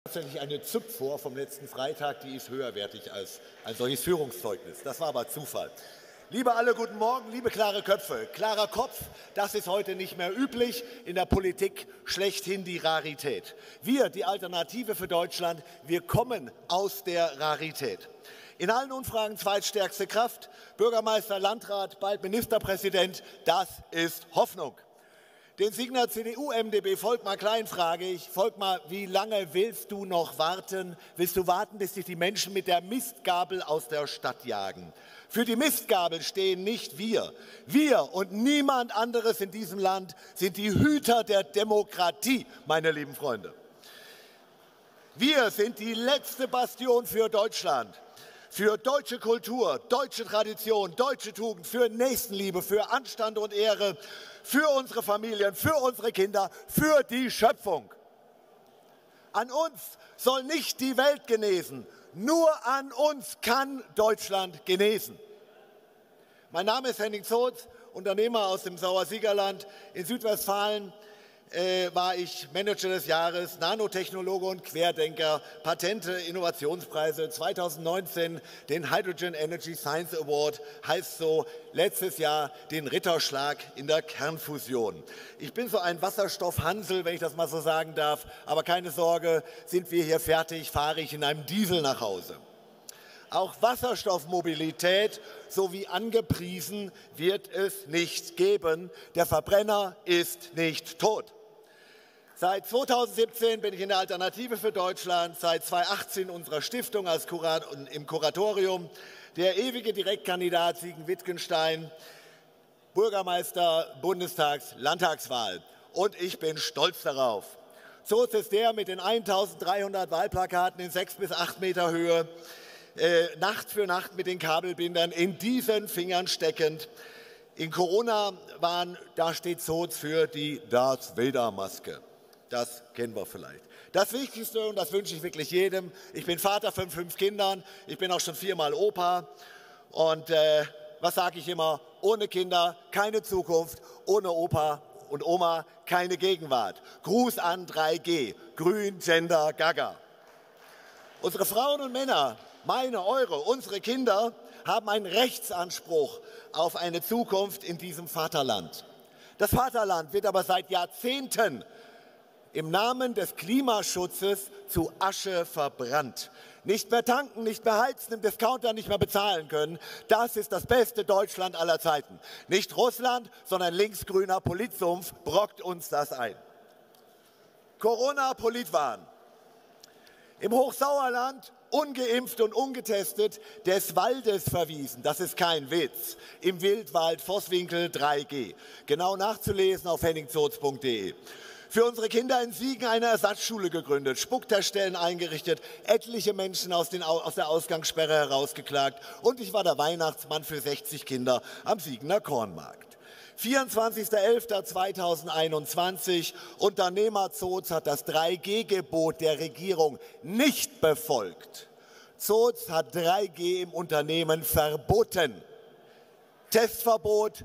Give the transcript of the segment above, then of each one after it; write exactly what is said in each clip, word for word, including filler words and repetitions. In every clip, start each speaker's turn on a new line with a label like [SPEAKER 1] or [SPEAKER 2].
[SPEAKER 1] Tatsächlich eine Züpfvor vom letzten Freitag, die ist höherwertig als ein solches Führungszeugnis. Das war aber Zufall. Liebe alle, guten Morgen, liebe klare Köpfe. Klarer Kopf, das ist heute nicht mehr üblich, in der Politik schlechthin die Rarität. Wir, die Alternative für Deutschland, wir kommen aus der Rarität. In allen Umfragen zweitstärkste Kraft, Bürgermeister, Landrat, bald Ministerpräsident, das ist Hoffnung. Den Signer C D U-M D B Volkmar Klein frage ich, Volkmar, wie lange willst du noch warten? Willst du warten, bis sich die Menschen mit der Mistgabel aus der Stadt jagen? Für die Mistgabel stehen nicht wir. Wir und niemand anderes in diesem Land sind die Hüter der Demokratie, meine lieben Freunde. Wir sind die letzte Bastion für Deutschland. Für deutsche Kultur, deutsche Tradition, deutsche Tugend, für Nächstenliebe, für Anstand und Ehre, für unsere Familien, für unsere Kinder, für die Schöpfung. An uns soll nicht die Welt genesen, nur an uns kann Deutschland genesen. Mein Name ist Henning Zotz, Unternehmer aus dem Sauersiegerland. In Südwestfalen äh, war ich Manager des Jahres, Nanotechnologe und Querdenker, Patente, Innovationspreise. zweitausendneunzehn den Hydrogen Energy Science Award, heißt so letztes Jahr den Ritterschlag in der Kernfusion. Ich bin so ein Wasserstoffhansel, wenn ich das mal so sagen darf, aber keine Sorge, sind wir hier fertig, fahre ich in einem Diesel nach Hause. Auch Wasserstoffmobilität, so wie angepriesen, wird es nicht geben. Der Verbrenner ist nicht tot. Seit zweitausendsiebzehn bin ich in der Alternative für Deutschland, seit zweitausendachtzehn unserer Stiftung als Kurat im Kuratorium, der ewige Direktkandidat Siegen-Wittgenstein, Bürgermeister, Bundestags-, Landtagswahl. Und ich bin stolz darauf. Zotz ist der mit den eintausenddreihundert Wahlplakaten in sechs bis acht Meter Höhe, äh, Nacht für Nacht mit den Kabelbindern in diesen Fingern steckend. In Corona waren, da steht Zotz für die Darth Vader Maske. Das kennen wir vielleicht. Das Wichtigste, und das wünsche ich wirklich jedem, ich bin Vater von fünf Kindern, ich bin auch schon viermal Opa. Und äh, was sage ich immer? Ohne Kinder keine Zukunft, ohne Opa und Oma keine Gegenwart. Gruß an drei G, Grün, Gender, Gaga. Unsere Frauen und Männer, meine, eure, unsere Kinder haben einen Rechtsanspruch auf eine Zukunft in diesem Vaterland. Das Vaterland wird aber seit Jahrzehnten im Namen des Klimaschutzes zu Asche verbrannt. Nicht mehr tanken, nicht mehr heizen, im Discounter nicht mehr bezahlen können. Das ist das beste Deutschland aller Zeiten. Nicht Russland, sondern linksgrüner Politsumpf brockt uns das ein. Corona-Politwahn. Im Hochsauerland ungeimpft und ungetestet des Waldes verwiesen. Das ist kein Witz. Im Wildwald Vosswinkel drei G. Genau nachzulesen auf henning zotz punkt de. Für unsere Kinder in Siegen eine Ersatzschule gegründet, Spukteststellen eingerichtet, etliche Menschen aus, den, aus der Ausgangssperre herausgeklagt und ich war der Weihnachtsmann für sechzig Kinder am Siegener Kornmarkt. vierundzwanzigster elfter zweitausendeinundzwanzig, Unternehmer Zotz hat das drei G Gebot der Regierung nicht befolgt. Zotz hat drei G im Unternehmen verboten. Testverbot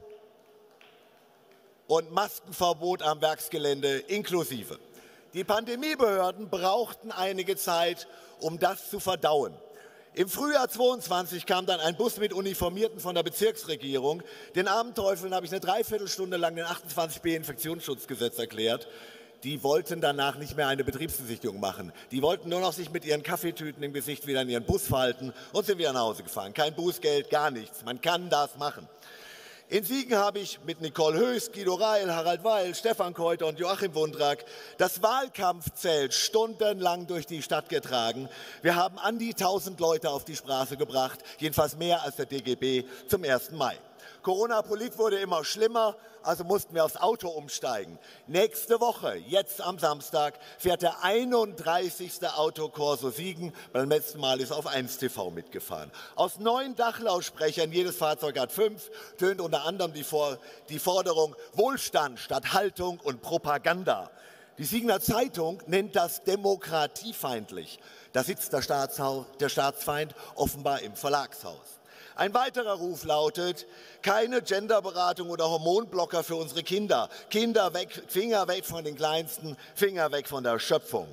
[SPEAKER 1] und Maskenverbot am Werksgelände inklusive. Die Pandemiebehörden brauchten einige Zeit, um das zu verdauen. Im Frühjahr zweiundzwanzig kam dann ein Bus mit Uniformierten von der Bezirksregierung. Den armen Teufeln habe ich eine Dreiviertelstunde lang den achtundzwanzig b Infektionsschutzgesetz erklärt. Die wollten danach nicht mehr eine Betriebsbesichtigung machen. Die wollten nur noch sich mit ihren Kaffeetüten im Gesicht wieder in ihren Bus falten und sind wieder nach Hause gefahren. Kein Bußgeld, gar nichts. Man kann das machen. In Siegen habe ich mit Nicole Höchst, Guido Reil, Harald Weil, Stefan Keuter und Joachim Wundrak das Wahlkampfzelt stundenlang durch die Stadt getragen. Wir haben an die tausend Leute auf die Straße gebracht, jedenfalls mehr als der D G B zum ersten Mai. Corona-Polit wurde immer schlimmer, also mussten wir aufs Auto umsteigen. Nächste Woche, jetzt am Samstag, fährt der einunddreißigste Autokorso Siegen. Beim letzten Mal ist auf eins T V mitgefahren. Aus neun Dachlautsprechern, jedes Fahrzeug hat fünf, tönt unter anderem die, Vor die Forderung Wohlstand statt Haltung und Propaganda. Die Siegener Zeitung nennt das demokratiefeindlich. Da sitzt der, Staatshaus, der Staatsfeind offenbar im Verlagshaus. Ein weiterer Ruf lautet, keine Genderberatung oder Hormonblocker für unsere Kinder. Kinder weg, Finger weg von den Kleinsten, Finger weg von der Schöpfung.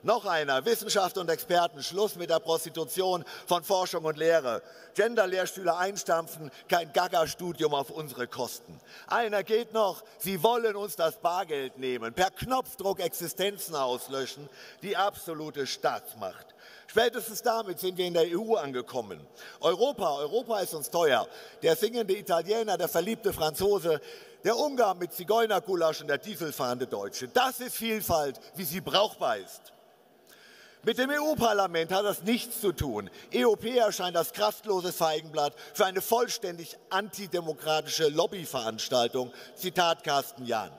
[SPEAKER 1] Noch einer, Wissenschaft und Experten, Schluss mit der Prostitution von Forschung und Lehre. Gender-Lehrstühle einstampfen, kein Gaga-Studium auf unsere Kosten. Einer geht noch, Sie wollen uns das Bargeld nehmen, per Knopfdruck Existenzen auslöschen, die absolute Staatsmacht. Spätestens damit sind wir in der E U angekommen. Europa, Europa ist uns teuer. Der singende Italiener, der verliebte Franzose, der Ungar mit Zigeunergulasch und der dieselfahrende Deutsche. Das ist Vielfalt, wie sie brauchbar ist. Mit dem E U-Parlament hat das nichts zu tun. E U P erscheint als kraftloses Feigenblatt für eine vollständig antidemokratische Lobbyveranstaltung. Zitat Carsten Jahn.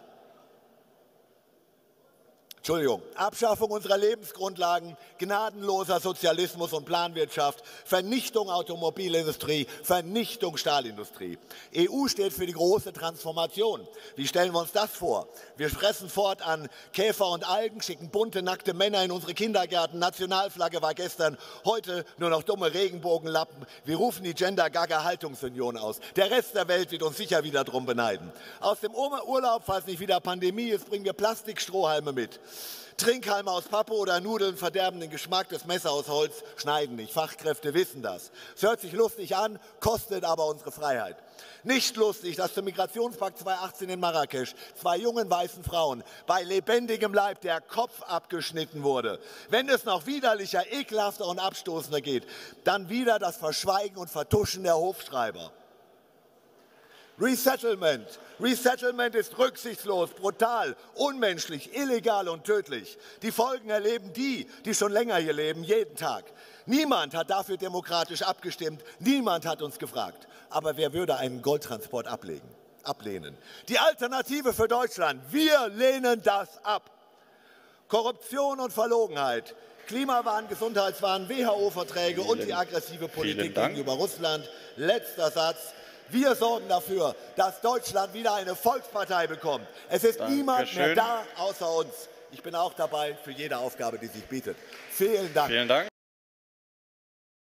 [SPEAKER 1] Entschuldigung, Abschaffung unserer Lebensgrundlagen, gnadenloser Sozialismus und Planwirtschaft, Vernichtung Automobilindustrie, Vernichtung Stahlindustrie. E U steht für die große Transformation. Wie stellen wir uns das vor? Wir fressen fortan Käfer und Algen, schicken bunte, nackte Männer in unsere Kindergärten. Nationalflagge war gestern, heute nur noch dumme Regenbogenlappen. Wir rufen die Gender-Gaga-Haltungsunion aus. Der Rest der Welt wird uns sicher wieder drum beneiden. Aus dem Urlaub, falls nicht wieder Pandemie ist, bringen wir Plastikstrohhalme mit. Trinkhalme aus Pappe oder Nudeln verderben den Geschmack, des Messer aus Holz schneiden nicht. Fachkräfte wissen das. Es hört sich lustig an, kostet aber unsere Freiheit. Nicht lustig, dass zum Migrationspakt zweitausendachtzehn in Marrakesch zwei jungen weißen Frauen bei lebendigem Leib der Kopf abgeschnitten wurde. Wenn es noch widerlicher, ekelhafter und abstoßender geht, dann wieder das Verschweigen und Vertuschen der Hofschreiber. Resettlement. Resettlement ist rücksichtslos, brutal, unmenschlich, illegal und tödlich. Die Folgen erleben die, die schon länger hier leben, jeden Tag. Niemand hat dafür demokratisch abgestimmt, niemand hat uns gefragt. Aber wer würde einen Goldtransport ablegen, ablehnen? Die Alternative für Deutschland, wir lehnen das ab. Korruption und Verlogenheit, Klimawahn, Gesundheitswahn, W H O-Verträge und die aggressive Politik gegenüber Russland. Letzter Satz. Wir sorgen dafür, dass Deutschland wieder eine Volkspartei bekommt. Es ist Dankeschön. Niemand mehr da außer uns. Ich bin auch dabei für jede Aufgabe, die sich bietet. Vielen Dank.
[SPEAKER 2] Vielen Dank.